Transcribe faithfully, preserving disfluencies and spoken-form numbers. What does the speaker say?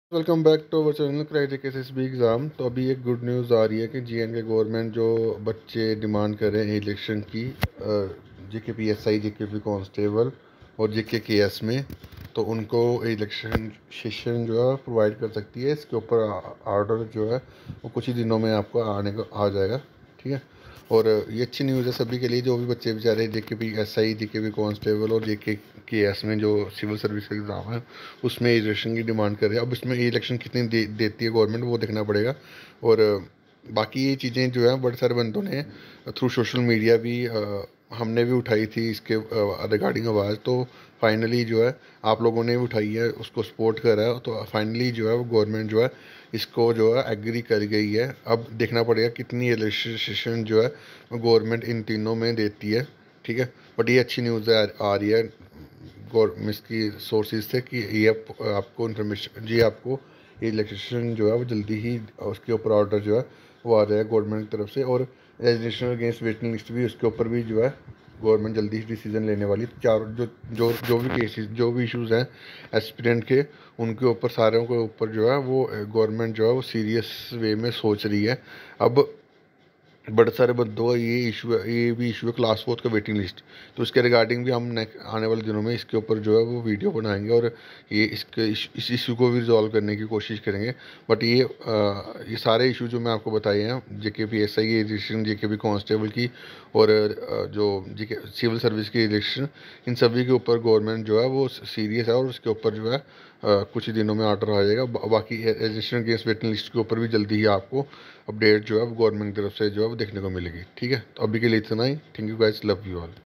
Welcome back to our channel crack JK SSB exam. तो अभी एक गुड न्यूज़ आ रही है कि जी एंड के गवर्नमेंट जो बच्चे डिमांड कर रहे हैं इलेक्शन की, JK P S I, JK P constable और जेके के एस में, तो उनको इलेक्शन सेशन जो है प्रोवाइड कर सकती है। इसके ऊपर ऑर्डर जो है वो कुछ ही दिनों में आपको आने को आ जाएगा। ठीक है, और ये अच्छी न्यूज़ है सभी के लिए, जो भी बच्चे बेचारे JK P S I, JK P constable और जेके के एस में जो सिविल सर्विस का एग्ज़ाम है उसमें इलेक्शन की डिमांड कर रहे हैं। अब इसमें इलेक्शन कितनी दे, देती है गवर्नमेंट, वो देखना पड़ेगा। और बाकी ये चीज़ें जो हैं बड़े सारे बंदों ने थ्रू सोशल मीडिया भी, आ, हमने भी उठाई थी इसके रिगार्डिंग आवाज़। तो फाइनली जो है आप लोगों ने भी उठाई है, उसको सपोर्ट करा है, तो फाइनली जो है वो गवर्नमेंट जो है इसको जो है एग्री कर गई है। अब देखना पड़ेगा कितनी इलेक्शन जो है गवर्नमेंट इन तीनों में देती है। ठीक है, बट ये अच्छी न्यूज़ आ, आ रही है गवर्नमेंट की सोर्सेज से कि ये आप, आपको इन्फॉर्मेशन जी, आपको ये इलेक्शन जो है वो जल्दी ही उसके ऊपर ऑर्डर जो है वो आ जाएगा गवर्नमेंट की तरफ से। और रेजिस्ट्रेशन अगेंस्ट वेटिंग लिस्ट भी, उसके ऊपर भी जो है गवर्नमेंट जल्दी ही डिसीजन लेने वाली है। चार जो जो जो भी केसेस, जो भी इश्यूज़ हैं एस्पिरेंट के, उनके ऊपर, सारों के ऊपर जो है वो गवर्नमेंट जो है वो सीरियस वे में सोच रही है। अब बड़े सारे बंदों का ये इशू है, ये भी इशू है क्लास फोर्थ का वेटिंग लिस्ट। तो इसके रिगार्डिंग भी हम नेक्स्ट आने वाले दिनों में इसके ऊपर जो है वो वीडियो बनाएंगे और ये इसके इस इशू को भी रिजॉल्व करने की कोशिश करेंगे। बट ये आ, ये सारे इशू जो मैं आपको बताए हैं, JK P S I election, JK P constable की और आ, जो जेके सिविल सर्विस की इलेक्शन, इन सभी के ऊपर गवर्नमेंट जो है वो सीरियस है और उसके ऊपर जो है आ, कुछ ही दिनों में ऑर्डर आ जाएगा। बाकी रजिस्ट्रेशन अगेंस्ट वेटिंग लिस्ट के ऊपर भी जल्दी ही आपको अपडेट जो है गवर्नमेंट की तरफ से जो है वो देखने को मिलेगी। ठीक है, तो अभी के लिए इतना ही। Thank you guys, love you all.